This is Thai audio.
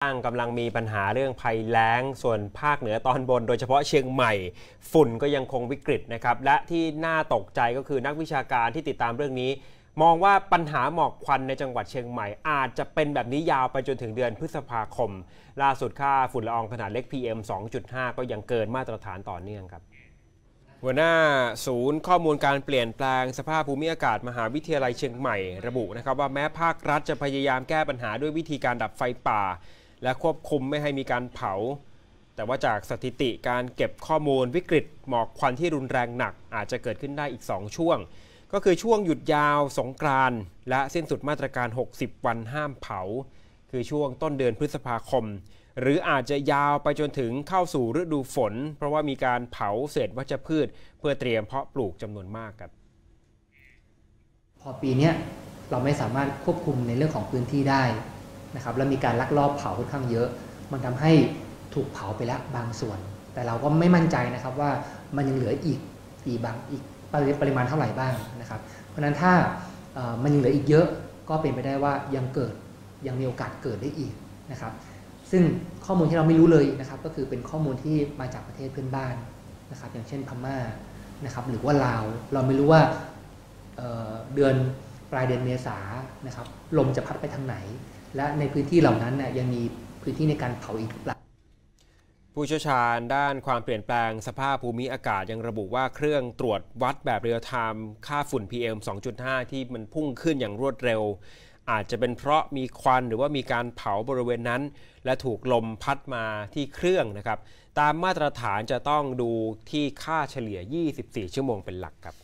กำลังมีปัญหาเรื่องภัยแล้งส่วนภาคเหนือตอนบนโดยเฉพาะเชียงใหม่ฝุ่นก็ยังคงวิกฤตนะครับและที่น่าตกใจก็คือนักวิชาการที่ติดตามเรื่องนี้มองว่าปัญหาหมอกควันในจังหวัดเชียงใหม่อาจจะเป็นแบบนี้ยาวไปจนถึงเดือนพฤษภาคมล่าสุดค่าฝุ่นละอองขนาดเล็ก PM 2.5 ก็ยังเกินมาตรฐานต่อเนื่องครับหัวหน้าศูนย์ข้อมูลการเปลี่ยนแปลงสภาพภูมิอากาศมหาวิทยาลัยเชียงใหม่ระบุนะครับว่าแม้ภาครัฐจะพยายามแก้ปัญหาด้วยวิธีการดับไฟป่าและควบคุมไม่ให้มีการเผาแต่ว่าจากสถิติการเก็บข้อมูลวิกฤตหมอกควันที่รุนแรงหนักอาจจะเกิดขึ้นได้อีก2ช่วงก็คือช่วงหยุดยาวสงกรานต์และสิ้นสุดมาตรการ60วันห้ามเผาคือช่วงต้นเดือนพฤษภาคมหรืออาจจะยาวไปจนถึงเข้าสู่ฤดูฝนเพราะว่ามีการเผาเศษวัชพืชเพื่อเตรียมเพาะปลูกจำนวนมากครับพอปีนี้เราไม่สามารถควบคุมในเรื่องของพื้นที่ได้นะครับแล้วมีการลักลอบเผาค่อนข้างเยอะมันทำให้ถูกเผาไปแล้วบางส่วนแต่เราก็ไม่มั่นใจนะครับว่ามันยังเหลืออีกปริมาณเท่าไหร่บ้างนะครับเพราะฉะนั้นถ้ามันยังเหลืออีกเยอะก็เป็นไปได้ว่ายังมีโอกาสเกิดได้อีกนะครับซึ่งข้อมูลที่เราไม่รู้เลยนะครับก็คือเป็นข้อมูลที่มาจากประเทศเพื่อนบ้านนะครับอย่างเช่นพม่านะครับหรือว่าลาวเราไม่รู้ว่าเดือนปลายเดือนเมษายนนะครับลมจะพัดไปทางไหนและในพื้นที่เหล่านั้นยังมีพื้นที่ในการเผาอีกหรือเปล่าผู้เชี่ยวชาญด้านความเปลี่ยนแปลงสภาพภูมิอากาศยังระบุว่าเครื่องตรวจวัดแบบเรียลไทม์ค่าฝุ่น PM 2.5 ที่มันพุ่งขึ้นอย่างรวดเร็วอาจจะเป็นเพราะมีควันหรือว่ามีการเผาบริเวณนั้นและถูกลมพัดมาที่เครื่องนะครับตามมาตรฐานจะต้องดูที่ค่าเฉลี่ย24ชั่วโมงเป็นหลักครับ